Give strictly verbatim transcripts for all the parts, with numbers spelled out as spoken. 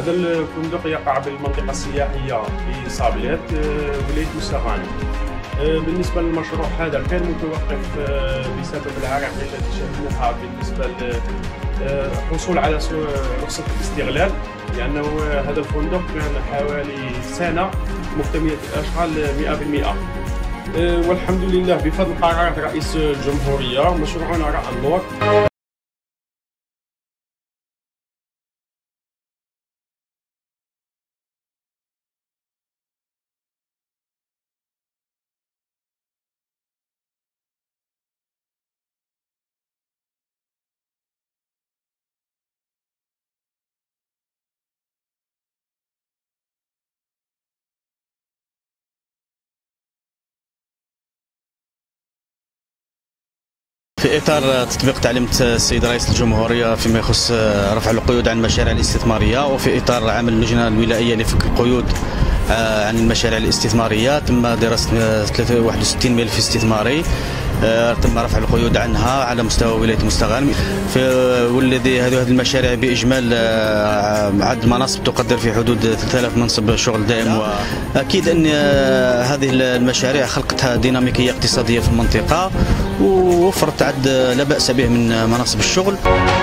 هذا الفندق يقع بالمنطقة السياحية في صابلات ولاية مستغانم. بالنسبة للمشروع هذا كان متوقف بسبب العراقيل التي شهدناها بالنسبة للحصول على رخصة الاستغلال، لأنه هذا الفندق كان حوالي سنة مكتملة الأشغال مئة بالمئة. والحمد لله بفضل قرارات رئيس الجمهورية مشروعنا رأى النور. في إطار تطبيق تعليمات السيد رئيس الجمهورية فيما يخص رفع القيود عن المشاريع الاستثمارية، وفي إطار عمل اللجنة الولائية لفك القيود عن المشاريع الاستثمارية، تم دراسة ثلاثة وواحد وستين ملف استثماري تم رفع القيود عنها على مستوى ولاية مستغانم. والذي هذه المشاريع بإجمال عدد المناصب تقدر في حدود ثلاثة آلاف منصب شغل دائم. وأكيد أن هذه المشاريع خلقتها ديناميكية اقتصادية في المنطقة ووفرت عدد لا بأس به من مناصب الشغل.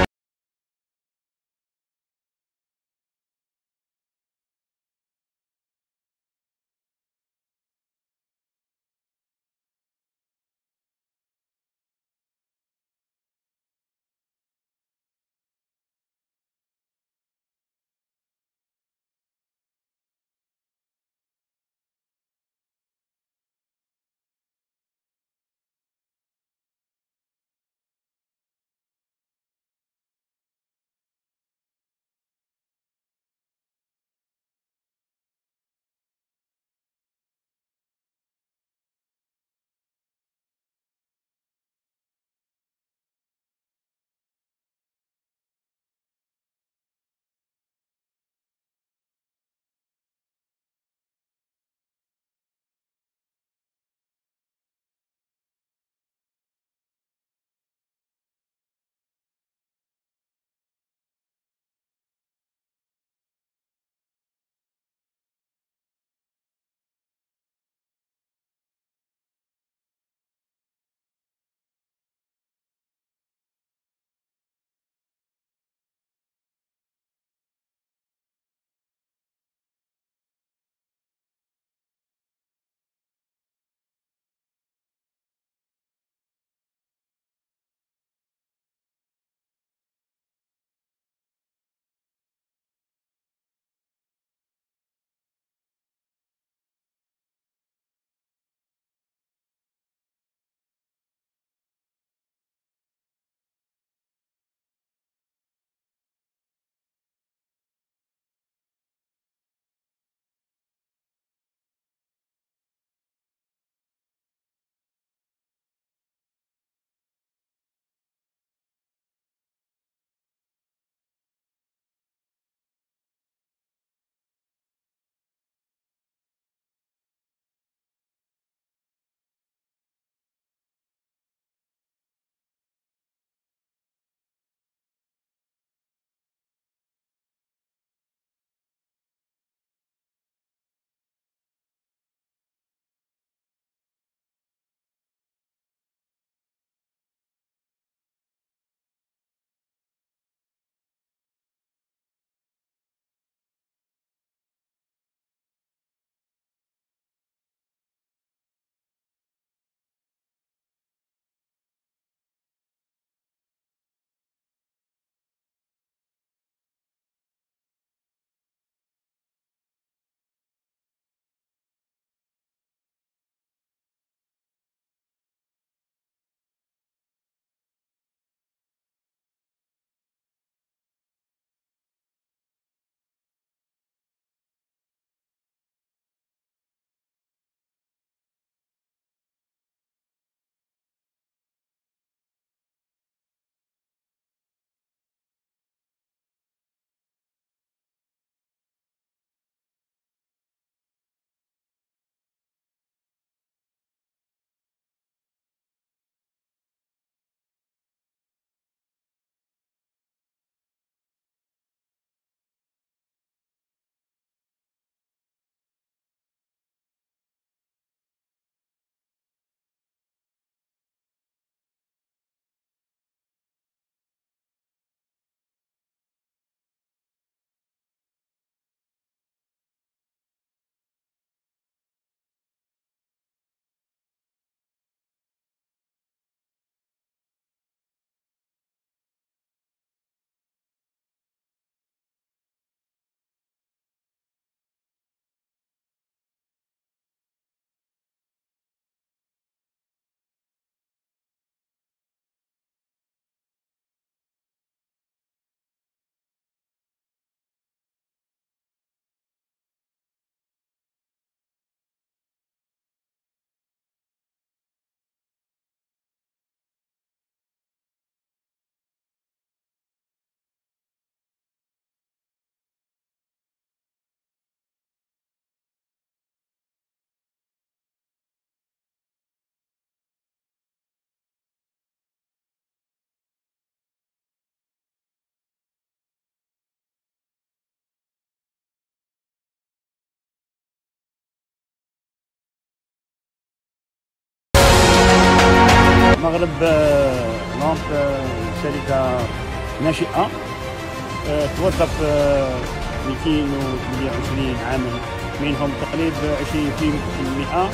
مغرب لامب شركة ناشئة توظف مئتين وثمانية وعشرين عامل، منهم تقريبا عشرين بالمئة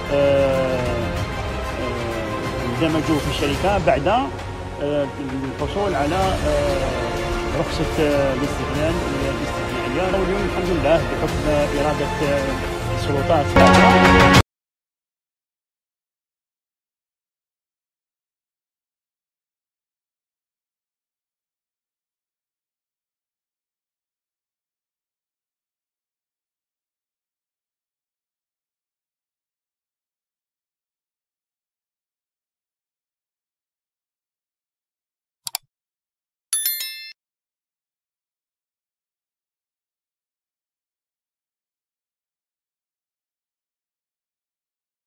اندمجوا في الشركة بعد الحصول على رخصة الاستقلال الاستثنائية. واليوم الحمد لله بحكم إرادة السلطات